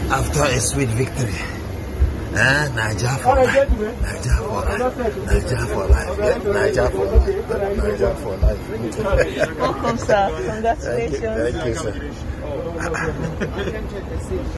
After a sweet victory. NAIJA for life. NAIJA for life. NAIJA for life. NAIJA for life. NAIJA for life. Welcome, sir. Congratulations. Thank you, sir.